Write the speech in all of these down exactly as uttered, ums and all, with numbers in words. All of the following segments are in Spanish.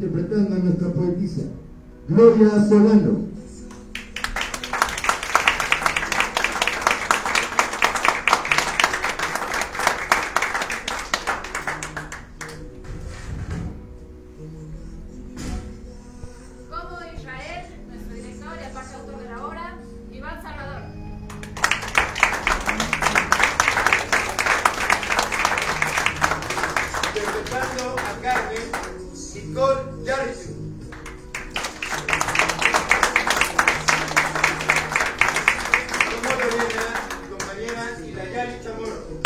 interpretando a nuestra poetisa, Gloria Solano. Interpretando a Carmen, Nicole Yarritu. Como Lorena, mi compañera Ilayali Chamorro.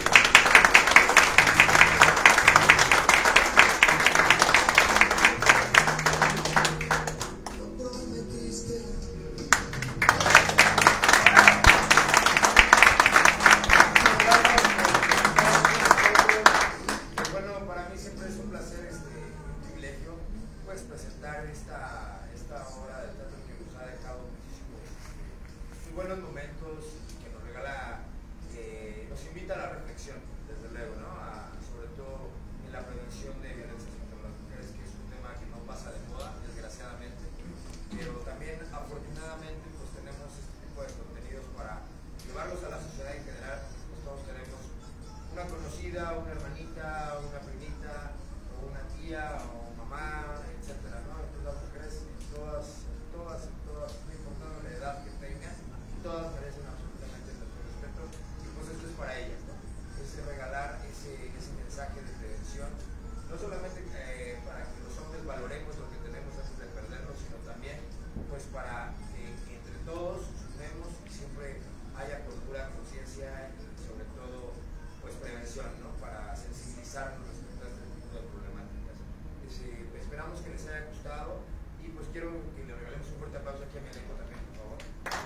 Pues presentar esta, esta obra de teatro que nos ha dejado muchísimos muy buenos momentos, que nos regala, eh, nos invita a la reflexión, desde luego, ¿no? A, sobre todo en la prevención de violencias contra las mujeres, que es un tema que no pasa de moda, desgraciadamente, pero también afortunadamente pues tenemos este tipo de contenidos para llevarlos a la sociedad en general. Pues todos tenemos una conocida, una hermanita, una primita, o una tía, o mamá, etcétera, ¿no? Entonces las mujeres, todas, todas, todas, no importando la edad que tengan, todas merecen absolutamente nuestro respeto, y pues esto es para ellas, ¿no? Es regalar ese, ese mensaje de prevención, no solamente eh, para que los hombres valoremos lo que tenemos antes de perderlo, sino también pues para que, que entre todos sumemos y siempre haya cultura, conciencia y sobre todo pues prevención, ¿no? Para sensibilizarnos respecto a este tipo de problemáticas. Eh, esperamos que les haya gustado y pues quiero que le regalemos un fuerte aplauso aquí a mi elenco también, por favor.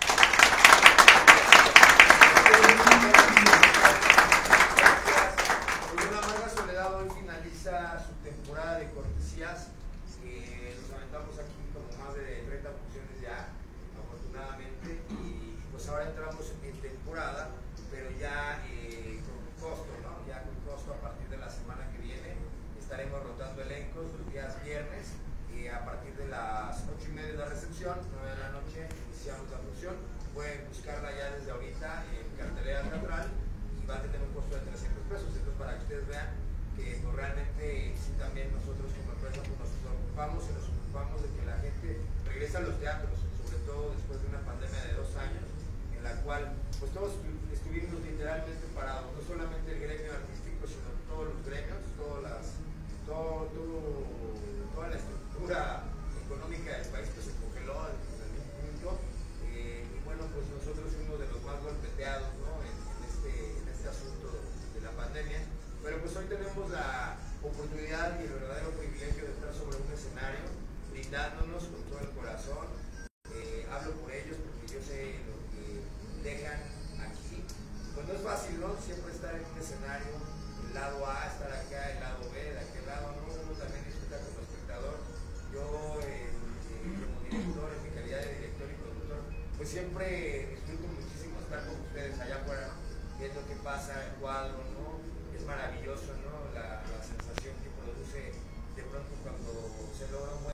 Pues una Amarga Soledad hoy finaliza su temporada de cortesías. Eh, nos aventamos aquí como más de treinta funciones ya, afortunadamente, y pues ahora entramos en temporada, pero ya eh, con costo, ¿no? Ya con costo a partir de la semana que viene. Estaremos rotando elencos los días viernes y a partir de las ocho y media de la recepción, nueve de la noche, iniciamos la función. Pueden buscarla ya desde ahorita en cartelera teatral y va a tener un costo de trescientos pesos. Entonces, para que ustedes vean que pues, realmente sí, también nosotros como empresa pues, nos preocupamos y nos ocupamos de que la gente regrese a los teatros, sobre todo después de una pandemia de dos años, en la cual pues todos estuvimos literalmente parados, no solamente el gremio artístico, sino todos los gremios, todas las Todo, todo, toda la estructura económica del país pues, se congeló en algún punto, eh, y bueno, pues nosotros fuimos de los más golpeteados, ¿no? en, en, este, en este asunto de la pandemia, pero pues hoy tenemos la oportunidad y el verdadero privilegio de estar sobre un escenario brindándonos con todo el corazón. Eh, hablo por ellos porque yo sé lo que dejan aquí. Pues no es fácil, ¿no? Siempre estar en un escenario, el lado A, estar acá, el lado B, de aquel lado, ¿no? Uno también disfruta como espectador. Yo, eh, eh, como director, en mi calidad de director y productor, pues siempre disfruto muchísimo estar con ustedes allá afuera, ¿no? Viendo qué pasa, el cuadro, ¿no? Es maravilloso, ¿no? La, la sensación que produce de pronto cuando se logra un buen